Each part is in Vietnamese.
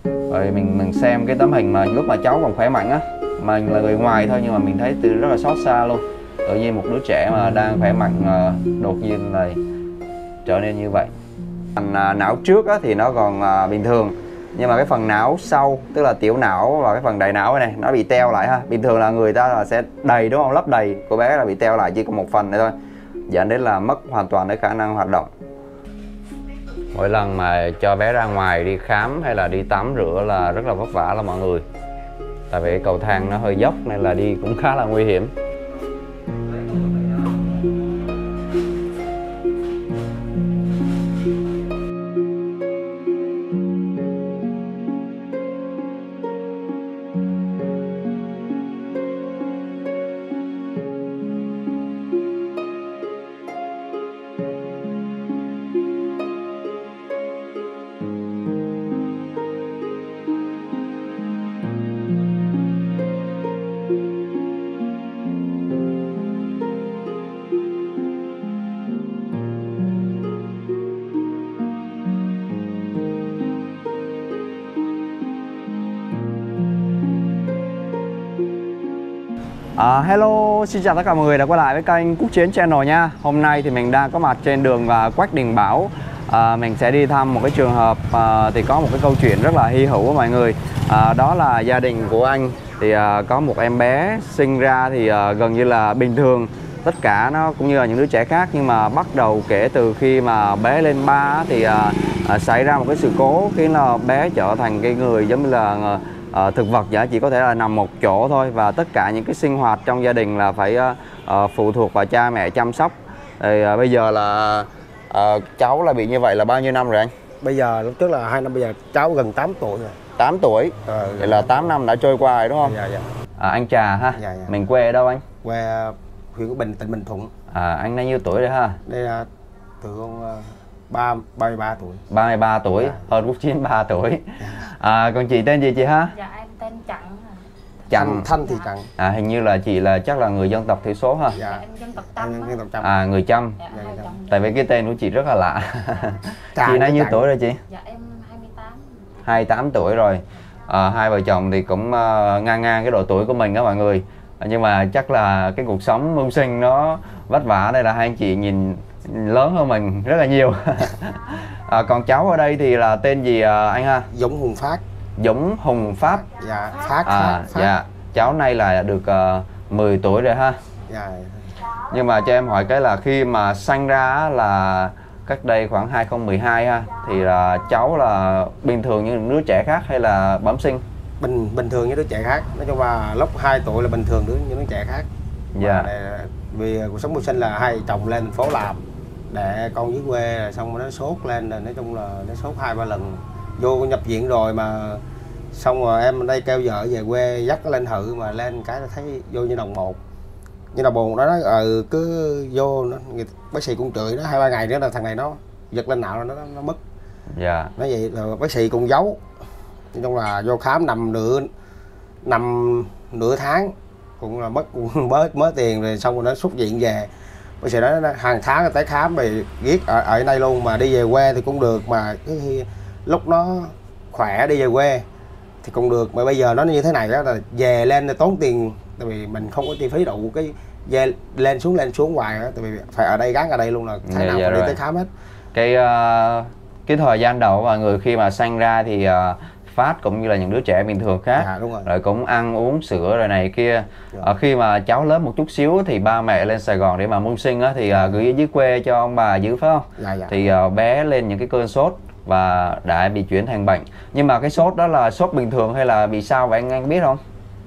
Rồi mình xem cái tấm hình mà lúc mà cháu còn khỏe mạnh á, mình là người ngoài thôi nhưng mà mình thấy từ rất là xót xa luôn. Tự nhiên một đứa trẻ mà đang khỏe mạnh đột nhiên là trở nên như vậy. Phần não trước á, thì nó còn bình thường, nhưng mà cái phần não sau, tức là tiểu não và cái phần đại não này nó bị teo lại ha. Bình thường là người ta là sẽ đầy đúng không, lấp đầy, cô bé là bị teo lại chỉ còn một phần này thôi, dẫn đến là mất hoàn toàn cái khả năng hoạt động. Mỗi lần mà cho bé ra ngoài đi khám hay là đi tắm rửa là rất là vất vả là mọi người. Tại vì cầu thang nó hơi dốc nên là đi cũng khá là nguy hiểm. Hello, xin chào tất cả mọi người đã quay lại với kênh Quốc Chiến Channel nha. Hôm nay thì mình đang có mặt trên đường Quách Đình Bảo. Mình sẽ đi thăm một cái trường hợp thì có một cái câu chuyện rất là hy hữu của mọi người. Đó là gia đình của anh thì có một em bé sinh ra thì gần như là bình thường, tất cả nó cũng như là những đứa trẻ khác, nhưng mà bắt đầu kể từ khi mà bé lên 3 thì xảy ra một cái sự cố khiến là bé trở thành cái người giống như là thực vật giả, chỉ có thể là nằm một chỗ thôi, và tất cả những cái sinh hoạt trong gia đình là phải phụ thuộc vào cha mẹ chăm sóc. Thì bây giờ là cháu là bị như vậy là bao nhiêu năm rồi anh? Bây giờ lúc trước là 2 năm, bây giờ cháu gần 8 tuổi rồi. 8 tuổi? Vậy là 8 năm đã trôi qua rồi đúng không? Dạ, dạ. Anh Trà ha? Dạ, dạ. Mình quê ở đâu anh? Quê huyện Của Bình, tỉnh Bình Thuận. Anh bao nhiêu tuổi rồi ha? Đây là từ con 33 tuổi. 33 tuổi, dạ. Hơn Quốc Chiến 3 tuổi. Còn chị tên gì chị ha? Dạ em tên Chặn. Chặn. Thanh thì Chặn. Hình như là chị là chắc là người dân tộc thiểu số ha? Dạ. Em dân tộc Chăm. Dân tộc Chăm. Người Chăm. Dạ, Tại vì cái tên của chị rất là lạ. Chị bao nhiêu tuổi rồi chị? Dạ em 28. 28 tuổi rồi. Hai vợ chồng thì cũng ngang ngang cái độ tuổi của mình đó mọi người. Nhưng mà chắc là cái cuộc sống mưu sinh nó vất vả nên là hai anh chị nhìn lớn hơn mình rất là nhiều. Còn cháu ở đây thì là tên gì anh ha? Dũng Hùng Phát. Dũng Hùng Phát. Dạ, Phát. Dạ, cháu nay là được 10 tuổi rồi ha. Dạ. Nhưng mà cho em hỏi cái là khi mà sanh ra là cách đây khoảng 2012 ha, thì là cháu là bình thường như những đứa trẻ khác hay là bẩm sinh? Bình thường như đứa trẻ khác. Nói chung là lúc 2 tuổi là bình thường như đứa trẻ khác. Dạ. Vì cuộc sống mưu sinh là hai chồng lên thành phố làm, để con dưới quê, xong rồi nó sốt lên, rồi nói chung là nó sốt 2-3 lần, vô nhập viện rồi mà xong rồi em ở đây kêu vợ về quê dắt nó lên thử, mà lên cái nó thấy vô như đồng một, như đồng bồn đó, nó cứ vô nó, bác sĩ cũng chửi nó 2-3 ngày nữa là thằng này nó giật lên não nó mất. Dạ. Nói vậy là bác sĩ cũng giấu, nói chung là vô khám nằm nửa tháng, cũng là mất mới tiền rồi, xong rồi nó xuất viện về. Bác sĩ nói hàng tháng tới khám thì viết ở đây luôn, mà đi về quê thì cũng được, mà cái lúc nó khỏe đi về quê thì cũng được, mà bây giờ nó như thế này đó là về lên là tốn tiền, tại vì mình không có chi phí đủ cái về lên xuống hoài đó, tại vì phải ở đây, gắn ở đây luôn, là tháng nào phải đi tới khám hết. Cái thời gian đầu mọi người khi mà sanh ra thì Phát cũng như là những đứa trẻ bình thường khác, đúng rồi. Rồi cũng ăn uống sữa rồi này kia. Khi mà cháu lớn một chút xíu thì ba mẹ lên Sài Gòn để mà mưu sinh á, thì gửi ở dưới quê cho ông bà giữ phải không? Dạ. Thì bé lên những cái cơn sốt và đã bị chuyển thành bệnh. Nhưng mà cái sốt đó là sốt bình thường hay là bị sao vậy anh biết không?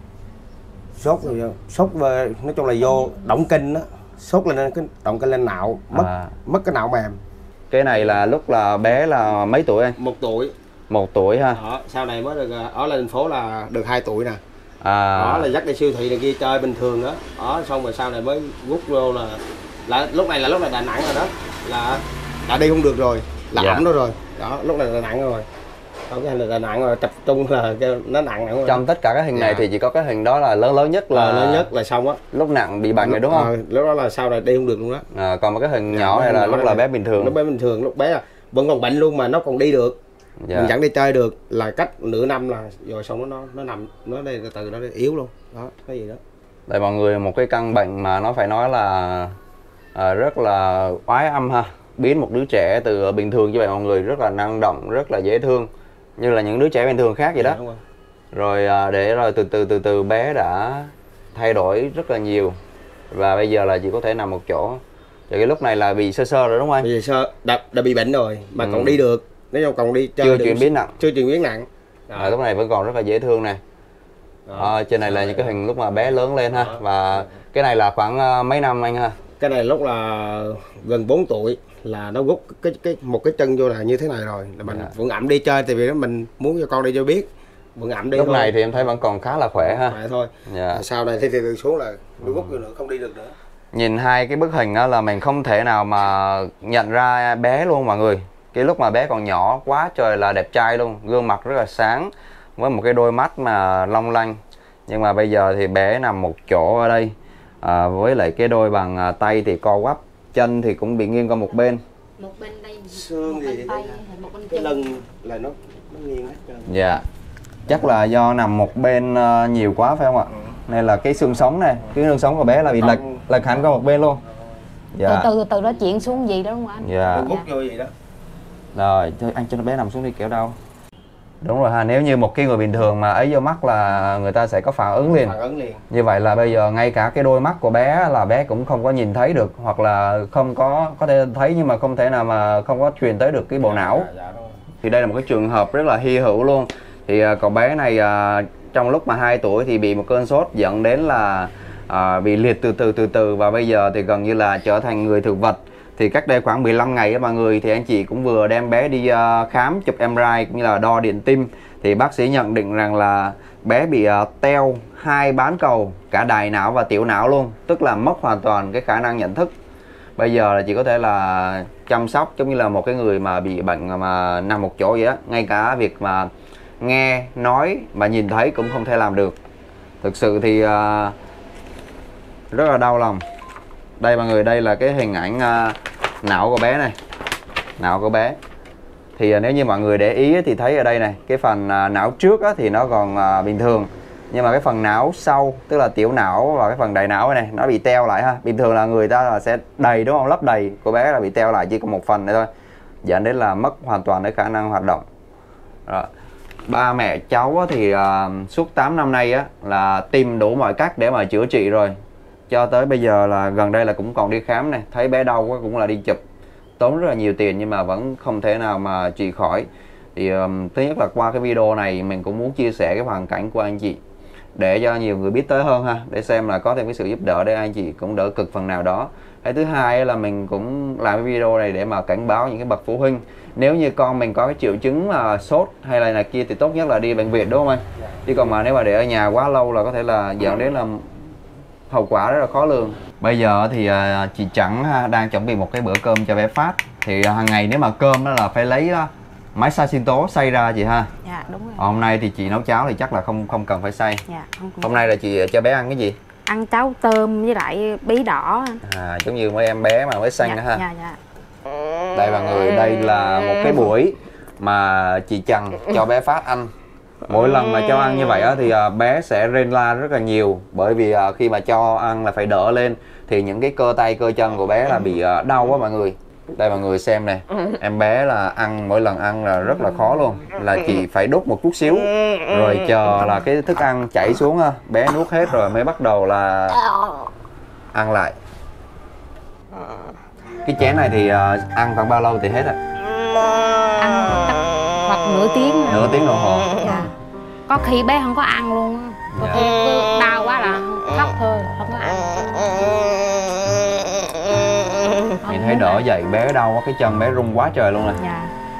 Sốt nói chung là vô động kinh đó, sốt lên cái động kinh lên não, mất cái não mềm. Cái này là lúc là bé là mấy tuổi anh? 1 tuổi. 1 tuổi ha. Sau này mới được ở lên thành phố là được 2 tuổi nè. Đó là dắt đi siêu thị này kia chơi bình thường đó. Xong rồi sau này mới rút vô là lúc này Đà Nẵng rồi đó, là đã đi không được rồi, là ẩm đó rồi. Đó, lúc này là Đà Nẵng rồi. Không, cái hình là Đà Nẵng rồi, tập trung là nó nặng rồi. Trong tất cả các hình này thì chỉ có cái hình đó là lớn nhất là xong á. Lúc nặng bị bệnh rồi đúng không? Lúc đó là sau này đi không được luôn đó. Còn một cái hình nhỏ này là lúc là bé bình thường. Lúc bé bình thường, lúc bé là vẫn còn bệnh luôn mà nó còn đi được. Dạ. Mình dẫn đi chơi được là cách nửa năm là rồi xong nó nằm nó đây từ nó yếu luôn đó, cái gì đó. Đây mọi người, một cái căn bệnh mà nó phải nói là rất là oái âm ha. Biến một đứa trẻ từ bình thường như vậy mọi người, rất là năng động, rất là dễ thương, như là những đứa trẻ bình thường khác vậy đó. Đúng không? Rồi rồi từ từ bé đã thay đổi rất là nhiều. Và bây giờ là chỉ có thể nằm một chỗ. Thì cái lúc này là bị sơ rồi đúng không anh? Bây giờ đã bị bệnh rồi mà còn đi được, nếu như còn đi chơi Chưa được, chuyển biến nặng. chưa chuyển biến nặng. Lúc này vẫn còn rất là dễ thương này. Trên này là những cái hình lúc mà bé lớn lên ha. Và cái này là khoảng mấy năm anh ha? Cái này lúc là gần 4 tuổi là nó rút một cái chân vô là như thế này rồi, là mình vẫn ẩm đi chơi, tại vì đó mình muốn cho con đi cho biết, vẫn ẩm đi. Lúc thôi. này thì em thấy vẫn còn khá là khỏe ha. Khỏe thôi. Dạ. Sau này thì từ xuống là nó rút vô nữa, không đi được nữa. Nhìn hai cái bức hình đó là mình không thể nào mà nhận ra bé luôn mọi người. Cái lúc mà bé còn nhỏ quá trời là đẹp trai luôn, gương mặt rất là sáng với một cái đôi mắt mà long lanh. Nhưng mà bây giờ thì bé nằm một chỗ ở đây, với lại cái đôi bàn tay thì co quắp, chân thì cũng bị nghiêng qua một bên. Một bên đây, Xương một thì bên tay, một bên cái chân. lưng là nó nghiêng hết trơn. Dạ. Chắc là do nằm một bên nhiều quá phải không ạ? Nên là cái xương sống này, cái xương sống của bé là bị lệch hẳn qua một bên luôn. Dạ. Từ đó chuyển xuống gì đó đúng không anh? Dạ. Hút vô vậy đó. Rồi, thôi anh cho nó bé nằm xuống đi kéo đau. Đúng rồi ha, nếu như một cái người bình thường mà ấy vô mắt là người ta sẽ có phản ứng liền. Phản ứng liền. Như vậy là bây giờ ngay cả cái đôi mắt của bé là bé cũng không có nhìn thấy được, hoặc là không có thể thấy nhưng mà không thể nào mà không có truyền tới được cái bộ não. Dạ, đúng. Thì đây là một cái trường hợp rất là hy hữu luôn. Thì cậu bé này trong lúc mà 2 tuổi thì bị một cơn sốt dẫn đến là bị liệt từ từ và bây giờ thì gần như là trở thành người thực vật. Thì cách đây khoảng 15 ngày đó mọi người, thì anh chị cũng vừa đem bé đi khám chụp MRI cũng như là đo điện tim. Thì bác sĩ nhận định rằng là bé bị teo 2 bán cầu, cả đại não và tiểu não luôn, tức là mất hoàn toàn cái khả năng nhận thức. Bây giờ là chỉ có thể là chăm sóc giống như là một cái người mà bị bệnh mà nằm một chỗ vậy á. Ngay cả việc mà nghe, nói và nhìn thấy cũng không thể làm được. Thực sự thì rất là đau lòng. Đây mọi người, đây là cái hình ảnh não của bé này. Não của bé. Thì nếu như mọi người để ý thì thấy ở đây này, cái phần não trước thì nó còn bình thường. Nhưng mà cái phần não sau, tức là tiểu não và cái phần đại não này nó bị teo lại ha. Bình thường là người ta là sẽ đầy đúng không? Lấp đầy. Của bé là bị teo lại chỉ còn một phần này thôi, dẫn đến là mất hoàn toàn cái khả năng hoạt động. Rồi. Ba mẹ cháu thì suốt 8 năm nay là tìm đủ mọi cách để mà chữa trị rồi. Cho tới bây giờ là gần đây là cũng còn đi khám này, thấy bé đau quá cũng là đi chụp, tốn rất là nhiều tiền nhưng mà vẫn không thể nào mà trị khỏi. Thì thứ nhất là qua cái video này mình cũng muốn chia sẻ cái hoàn cảnh của anh chị để cho nhiều người biết tới hơn ha, để xem là có thêm cái sự giúp đỡ để anh chị cũng đỡ cực phần nào đó. Cái thứ hai là mình cũng làm cái video này để mà cảnh báo những cái bậc phụ huynh, nếu như con mình có cái triệu chứng mà sốt hay là này kia thì tốt nhất là đi bệnh viện đúng không anh? Chứ còn mà nếu mà để ở nhà quá lâu là có thể là dẫn đến là hậu quả rất là khó lường. Bây giờ thì chị Trắng đang chuẩn bị một cái bữa cơm cho bé Phát. Thì hàng ngày nếu mà cơm đó là phải lấy máy xay sinh tố xay ra chị ha. Dạ đúng rồi. Hôm nay thì chị nấu cháo thì chắc là không cần phải xay. Dạ, không. Hôm nay là chị cho bé ăn cái gì? Ăn cháo tôm với lại bí đỏ. Giống như mấy em bé mà mới xanh Dạ, đó ha. dạ, dạ. Đây mọi người, đây là một cái buổi mà chị Trần cho bé Phát ăn. Mỗi lần mà cho ăn như vậy thì bé sẽ rên la rất là nhiều. Bởi vì khi mà cho ăn là phải đỡ lên, thì những cái cơ tay cơ chân của bé là bị đau quá mọi người. Đây mọi người xem này, em bé là ăn, mỗi lần ăn là rất là khó luôn. Là chị phải đút một chút xíu, rồi chờ là cái thức ăn chảy xuống bé nuốt hết rồi mới bắt đầu là ăn lại. Cái chén này thì ăn khoảng bao lâu thì hết ạ? Ăn hoặc nửa tiếng. Nửa tiếng đồng hồ. Dạ. Có khi bé không có ăn luôn á. Có khi cứ đau quá là khóc thôi, không có ăn. Nhìn thấy đỡ dậy bé đau quá, cái chân bé rung quá trời luôn nè. Dạ.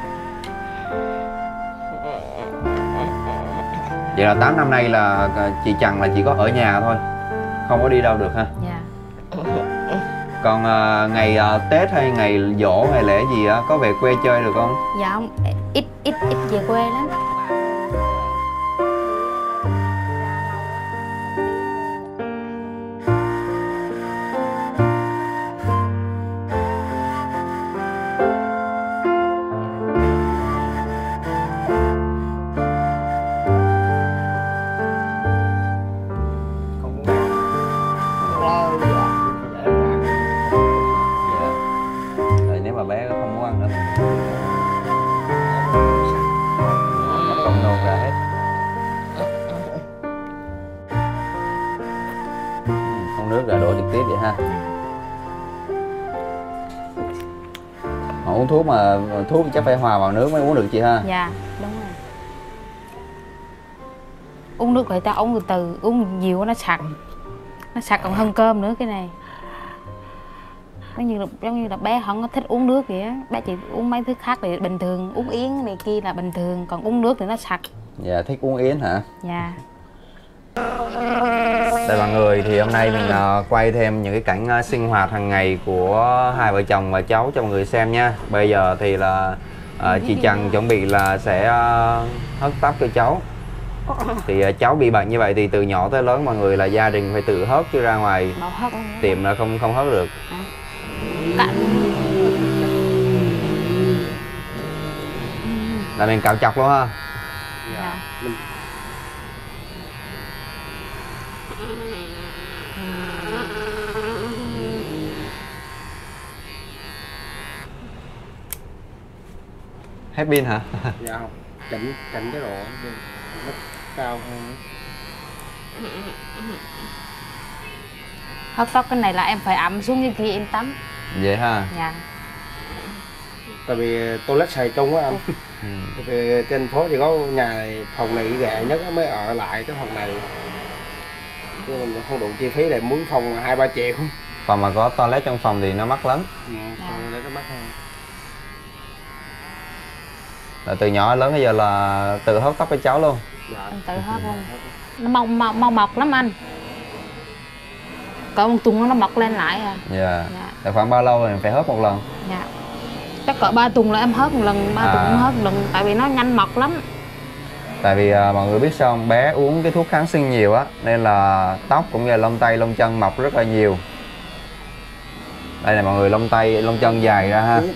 Vậy là 8 năm nay là chị Trần là chỉ có ở nhà thôi, không có đi đâu được ha. Dạ. Còn ngày Tết hay ngày giỗ hay lễ gì có về quê chơi được không? Dạ không, ít về quê lắm. uống thuốc mà thuốc chắc phải hòa vào nước mới uống được chị ha. Dạ đúng rồi. Uống nước phải ta uống từ từ, uống nhiều nó sặc còn hơn cơm nữa cái này. Giống như là bé không có thích uống nước vậy á, bé chỉ uống mấy thứ khác thì bình thường, uống yến này kia là bình thường, còn uống nước thì nó sặc. Dạ, thích uống yến hả? Dạ. Đây mọi người, thì hôm nay mình quay thêm những cái cảnh sinh hoạt hàng ngày của hai vợ chồng và cháu cho mọi người xem nha. Bây giờ thì là chị Trần chuẩn bị là sẽ hớt tóc cho cháu. Thì cháu bị bệnh như vậy thì từ nhỏ tới lớn mọi người là gia đình phải tự hớt, chứ ra ngoài tiệm là không hớt được. Là mình cạo chọc luôn ha. Dạ. Hết pin hả? Dạ không, chỉnh cái độ nó cao hơn. Hớt tóc cái này là em phải ẩm xuống khi em tắm. Vậy ha. Dạ. Tại vì toilet xài chung á anh. Tại vì trên phố thì có nhà này, phòng này ghẹ nhất mới ở lại cái phòng này. Chứ mình không đủ chi phí để muốn phòng 2-3 triệu. Còn mà có toilet trong phòng thì nó mắc lắm. Phòng đấy nó mắc hơn. Là từ nhỏ lớn bây giờ là tự hớt tóc cho cháu luôn. Dạ. Em tự hớt luôn. Nó mau mọc lắm anh. Cỡ một tuần nó mọc lên lại à. Dạ. Dạ. Là khoảng bao lâu rồi mình phải hớt một lần? Dạ. Chắc cỡ 3 tuần là em hớt một lần, 3 tuần em hớt một lần, tại vì nó nhanh mọc lắm. Tại vì mọi người biết sao không? Bé uống cái thuốc kháng sinh nhiều á, nên là tóc cũng như là lông tay, lông chân mọc rất là nhiều. Đây là mọi người, lông tay, lông chân dài ra ha.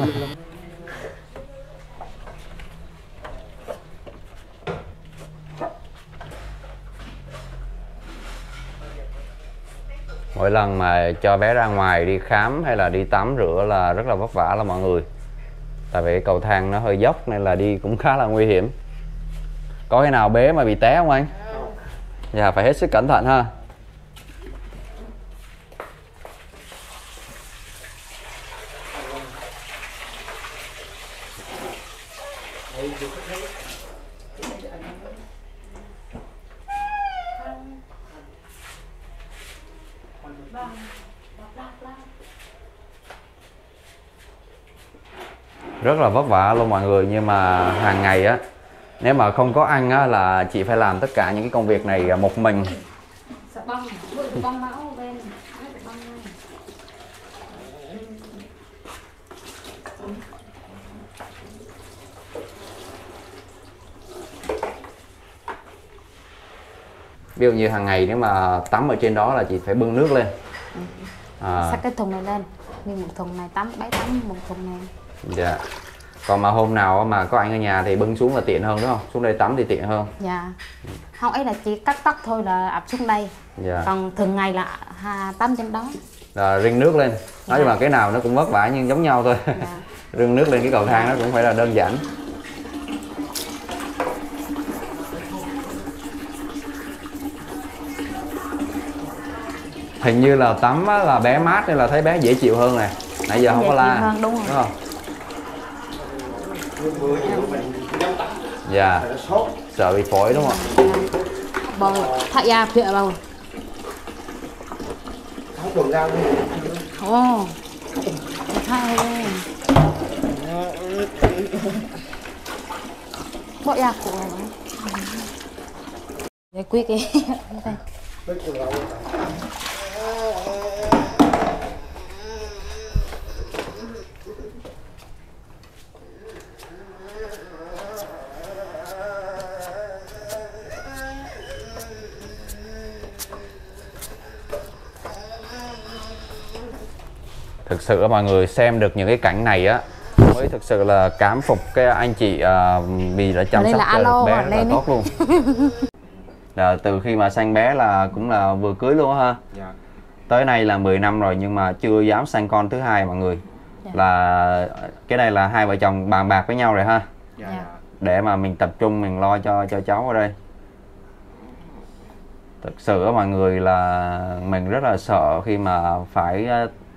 Mỗi lần mà cho bé ra ngoài đi khám hay là đi tắm rửa là rất là vất vả là mọi người. Tại vì cầu thang nó hơi dốc nên là đi cũng khá là nguy hiểm. Có cái nào bé mà bị té không anh? Dạ, phải hết sức cẩn thận ha. Rất là vất vả luôn mọi người, nhưng mà hàng ngày á, nếu mà không có anh á là chị phải làm tất cả những cái công việc này một mình. Ví dụ như hàng ngày nếu mà tắm ở trên đó là chị phải bưng nước lên. Xách cái thùng này lên, như một thùng này tắm, bé tắm một thùng này. Dạ. Còn mà hôm nào mà có anh ở nhà thì bưng xuống là tiện hơn đúng không? Xuống đây tắm thì tiện hơn. Dạ. Không, ấy là chỉ cắt tóc thôi là ập xuống đây. Dạ. Còn thường ngày là tắm trên đó. Rinh nước lên. Nói chung là cái nào nó cũng vất vả nhưng giống nhau thôi. Dạ. Rinh nước lên cái cầu thang nó cũng phải là đơn giản. Hình như là tắm á, là bé mát nên là thấy bé dễ chịu hơn nè. Nãy giờ không có la hơn, đúng không? Dạ. Sợ bị phổi đúng không? Bầu thay da phía bầu. Không tuần ra luôn. Ồ. Thay. Bỏ da của nó. Để quyết đi. Thực sự mọi người xem được những cái cảnh này á mới thực sự là cảm phục cái anh chị vì đã chăm sóc cho bé rất là tốt luôn. Là từ khi mà sanh bé là cũng là vừa cưới luôn ha. Dạ. Tới nay là 10 năm rồi nhưng mà chưa dám sanh con thứ hai mọi người. Dạ. Là cái này là hai vợ chồng bàn bạc với nhau rồi ha. Dạ. Để mà mình tập trung mình lo cho cháu ở đây. Thực sự mọi người là mình rất là sợ khi mà phải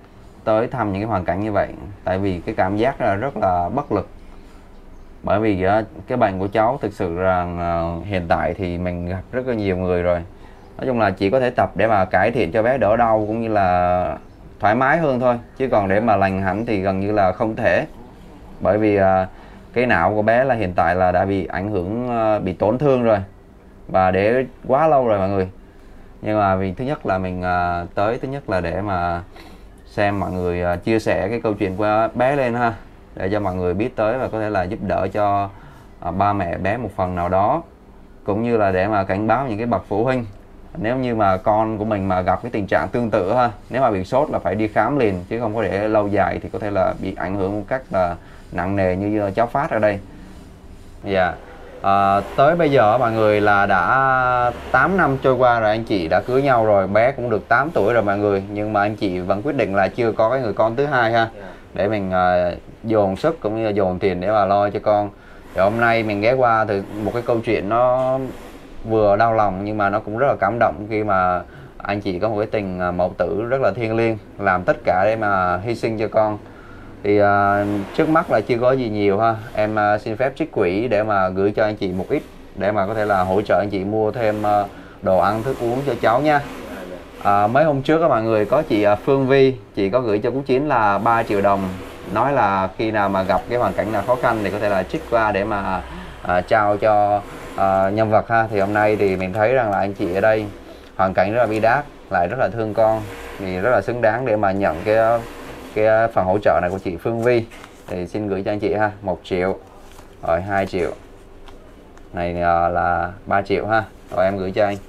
tới thăm những cái hoàn cảnh như vậy, tại vì cái cảm giác là rất là bất lực. Bởi vì cái bệnh của cháu thực sự rằng hiện tại thì mình gặp rất là nhiều người rồi. Nói chung là chỉ có thể tập để mà cải thiện cho bé đỡ đau cũng như là thoải mái hơn thôi, chứ còn để mà lành hẳn thì gần như là không thể. Bởi vì cái não của bé là hiện tại là đã bị ảnh hưởng, bị tổn thương rồi, và để quá lâu rồi mọi người. Nhưng mà vì thứ nhất là mình tới, thứ nhất là để mà xem mọi người chia sẻ cái câu chuyện của bé lên ha, để cho mọi người biết tới và có thể là giúp đỡ cho ba mẹ bé một phần nào đó, cũng như là để mà cảnh báo những cái bậc phụ huynh nếu như mà con của mình mà gặp cái tình trạng tương tự ha, nếu mà bị sốt là phải đi khám liền, chứ không có để lâu dài thì có thể là bị ảnh hưởng một cách là nặng nề như cháu Phát ở đây. Dạ. Tới bây giờ mọi người là đã 8 năm trôi qua rồi, anh chị đã cưới nhau rồi, bé cũng được 8 tuổi rồi mọi người, nhưng mà anh chị vẫn quyết định là chưa có cái người con thứ hai ha, để mình dồn sức cũng như là dồn tiền để mà lo cho con. Thì hôm nay mình ghé qua từ một cái câu chuyện nó vừa đau lòng nhưng mà nó cũng rất là cảm động, khi mà anh chị có một cái tình mẫu tử rất là thiêng liêng, làm tất cả để mà hy sinh cho con. Thì trước mắt là chưa có gì nhiều ha, em xin phép trích quỹ để mà gửi cho anh chị một ít, để mà có thể là hỗ trợ anh chị mua thêm đồ ăn thức uống cho cháu nha. Mấy hôm trước các mọi người có chị Phương Vi, chị có gửi cho Cú Chiến là 3 triệu đồng, nói là khi nào mà gặp cái hoàn cảnh nào khó khăn thì có thể là trích qua để mà trao cho nhân vật ha. Thì hôm nay thì mình thấy rằng là anh chị ở đây hoàn cảnh rất là bi đát, lại rất là thương con, thì rất là xứng đáng để mà nhận cái phần hỗ trợ này của chị Phương Vi. Thì xin gửi cho anh chị ha, 1 triệu, rồi 2 triệu, này là 3 triệu ha, rồi em gửi cho anh.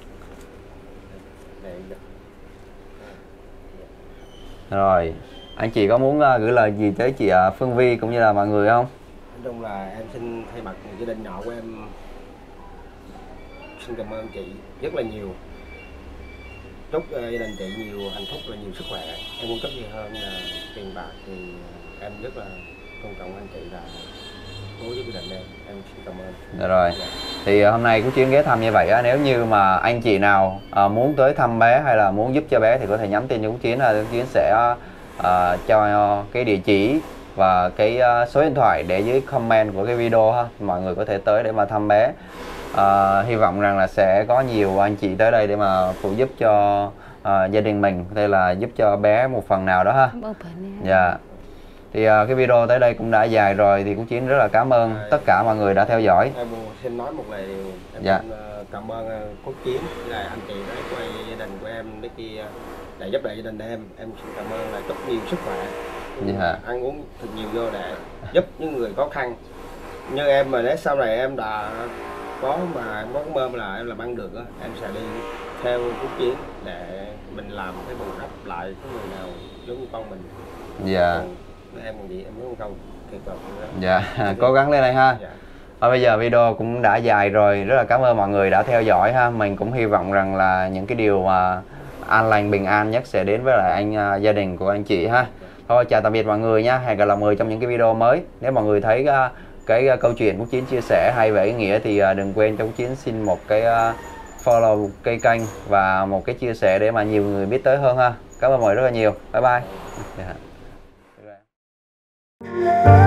Rồi, anh chị có muốn gửi lời gì tới chị Phương Vi cũng như là mọi người không? Nói chung là em xin thay mặt gia đình nhỏ của em xin cảm ơn chị rất là nhiều. Chúc gia đình chị nhiều hạnh phúc và nhiều sức khỏe. Em muốn cấp gì hơn là tiền bạc thì em rất là tôn trọng anh chị là bố với gia đình em xin cảm ơn. Được rồi. Thì hôm nay Cú Chiến ghé thăm như vậy á, nếu như mà anh chị nào muốn tới thăm bé hay là muốn giúp cho bé thì có thể nhắn tin cho Cú Chiến, là Cú Chiến sẽ cho cái địa chỉ và cái số điện thoại để dưới comment của cái video ha, mọi người có thể tới để mà thăm bé. Hy vọng rằng là sẽ có nhiều anh chị tới đây để mà phụ giúp cho gia đình mình, có thể là giúp cho bé một phần nào đó ha. Dạ. Thì cái video tới đây cũng đã dài rồi, thì Cú Chiến rất là cảm ơn tất cả mọi người đã theo dõi. Em xin nói một lời dạ. Cảm ơn Cú Chiến là anh chị đã quay gia đình của em để kia để giúp đỡ gia đình em xin cảm ơn, là chúc nhiều sức khỏe, ăn uống thật nhiều vô để giúp những người khó khăn như em, mà nếu sau này em đã có mà em có mơ là em làm ăn được á, em sẽ đi theo Cú Chiến để mình làm cái bù đắp lại cái người nào giống như con mình. Dạ. Em còn gì em muốn không tuyệt vời. Dạ, cố gắng lên đây ha. Dạ. Bây giờ video cũng đã dài rồi, rất là cảm ơn mọi người đã theo dõi ha. Mình cũng hy vọng rằng là những cái điều mà an lành bình an nhất sẽ đến với lại anh, gia đình của anh chị ha. Thôi chào tạm biệt mọi người nha, hẹn gặp lại mọi người trong những cái video mới. Nếu mọi người thấy cái câu chuyện Cú Chiến chia sẻ hay về ý nghĩa thì đừng quên cho Cú Chiến xin một cái follow cái kênh và một cái chia sẻ để mà nhiều người biết tới hơn ha. Cảm ơn mọi người rất là nhiều. Bye bye.